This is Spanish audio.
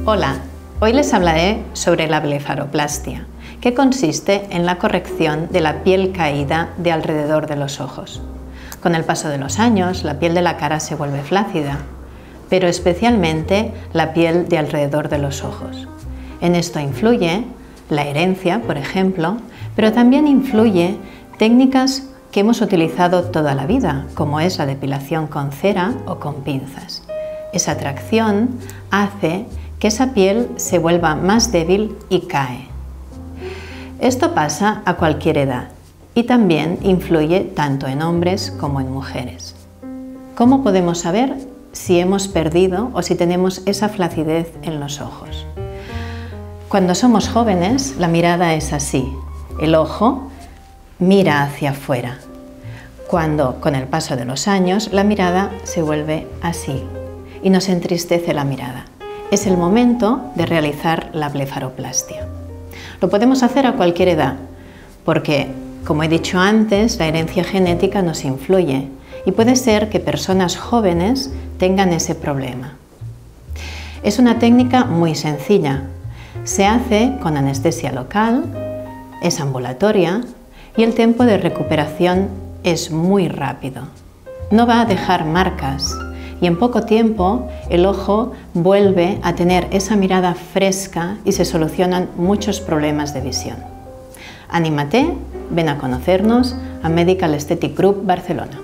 Hola, hoy les hablaré sobre la blefaroplastia, que consiste en la corrección de la piel caída de alrededor de los ojos. Con el paso de los años, la piel de la cara se vuelve flácida, pero especialmente la piel de alrededor de los ojos. En esto influye la herencia, por ejemplo, pero también influye técnicas que hemos utilizado toda la vida, como es la depilación con cera o con pinzas. Esa tracción hace que esa piel se vuelva más débil y cae. Esto pasa a cualquier edad y también influye tanto en hombres como en mujeres. ¿Cómo podemos saber si hemos perdido o si tenemos esa flacidez en los ojos? Cuando somos jóvenes, la mirada es así. El ojo mira hacia afuera. Cuando, con el paso de los años, la mirada se vuelve así y nos entristece la mirada. Es el momento de realizar la blefaroplastia. Lo podemos hacer a cualquier edad, porque, como he dicho antes, la herencia genética nos influye y puede ser que personas jóvenes tengan ese problema. Es una técnica muy sencilla. Se hace con anestesia local, es ambulatoria y el tiempo de recuperación es muy rápido. No va a dejar marcas y en poco tiempo el ojo vuelve a tener esa mirada fresca y se solucionan muchos problemas de visión. Anímate, ven a conocernos a Medical Aesthetic Group Barcelona.